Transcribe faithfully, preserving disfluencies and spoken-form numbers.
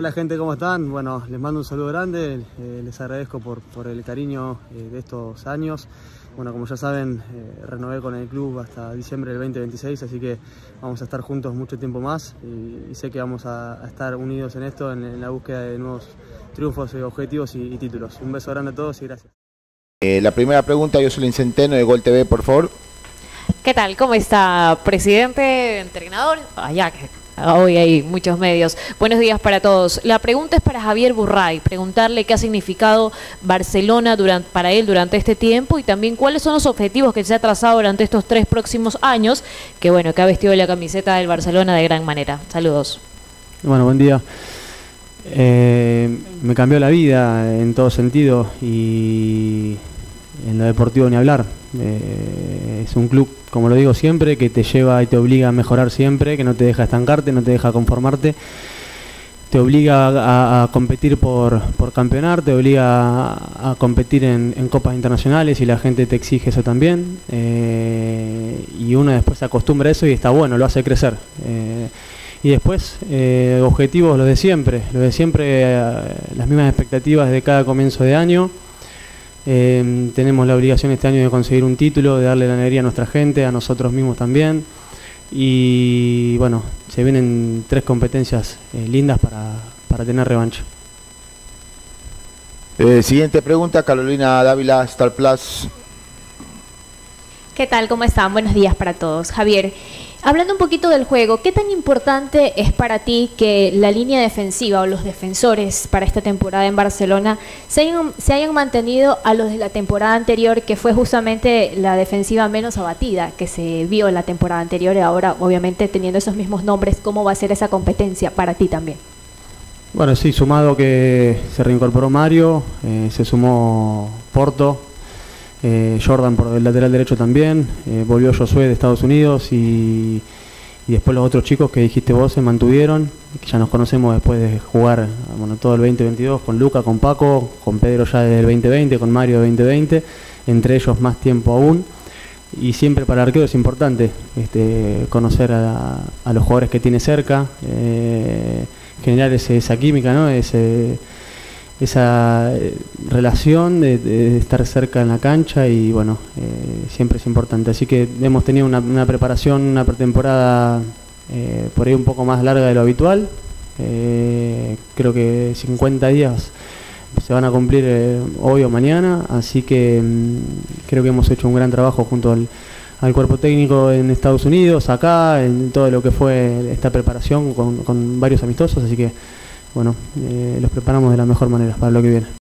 Hola gente, ¿cómo están? Bueno, les mando un saludo grande, eh, les agradezco por, por el cariño eh, de estos años. Bueno, como ya saben, eh, renové con el club hasta diciembre del veinte veintiséis, así que vamos a estar juntos mucho tiempo más y, y sé que vamos a, a estar unidos en esto, en, en la búsqueda de nuevos triunfos, eh, objetivos y, y títulos. Un beso grande a todos y gracias. Eh, la primera pregunta, Jocelyn Centeno de Gol T V, por favor. ¿Qué tal? ¿Cómo está, presidente, entrenador? Allá que hoy hay muchos medios. Buenos días para todos. La pregunta es para Javier Burray, preguntarle qué ha significado Barcelona durante, para él durante este tiempo y también cuáles son los objetivos que se ha trazado durante estos tres próximos años, que bueno, que ha vestido la camiseta del Barcelona de gran manera. Saludos. Bueno, buen día. Eh, me cambió la vida en todo sentido y en lo deportivo ni hablar. Eh, es un club, como lo digo siempre, que te lleva y te obliga a mejorar siempre, que no te deja estancarte, no te deja conformarte, te obliga a, a competir por, por campeonar, te obliga a, a competir en, en copas internacionales y la gente te exige eso también, eh, y uno después se acostumbra a eso y está bueno, lo hace crecer. Eh, y después, eh, objetivos los de siempre, los de siempre, eh, las mismas expectativas de cada comienzo de año. Eh, tenemos la obligación este año de conseguir un título, de darle la alegría a nuestra gente, a nosotros mismos también. Y bueno, se vienen tres competencias eh, lindas para, para tener revancha. Eh, siguiente pregunta, Carolina Dávila, Star Plus. ¿Qué tal? ¿Cómo están? Buenos días para todos. Javier, hablando un poquito del juego, ¿qué tan importante es para ti que la línea defensiva o los defensores para esta temporada en Barcelona se hayan, se hayan mantenido a los de la temporada anterior, que fue justamente la defensiva menos abatida que se vio en la temporada anterior, y ahora obviamente teniendo esos mismos nombres, ¿cómo va a ser esa competencia para ti también? Bueno, sí, sumado que se reincorporó Mario, eh, se sumó Porto, Eh, Jordan por el lateral derecho también, eh, volvió Josué de Estados Unidos y, y después los otros chicos que dijiste vos se mantuvieron, que ya nos conocemos después de jugar bueno, todo el veinte veintidós con Luca, con Paco, con Pedro ya desde el veinte veinte, con Mario veinte veinte, entre ellos más tiempo aún. Y siempre para el arquero es importante este, conocer a, a los jugadores que tiene cerca, eh, generar ese, esa química, ¿no? Ese, esa relación de, de estar cerca en la cancha y bueno, eh, siempre es importante. Así que hemos tenido una, una preparación, una pretemporada eh, por ahí un poco más larga de lo habitual. Eh, creo que cincuenta días se van a cumplir eh, hoy o mañana, así que mmm, creo que hemos hecho un gran trabajo junto al, al cuerpo técnico en Estados Unidos, acá, en todo lo que fue esta preparación con, con varios amistosos, así que bueno, eh, los preparamos de la mejor manera para lo que viene.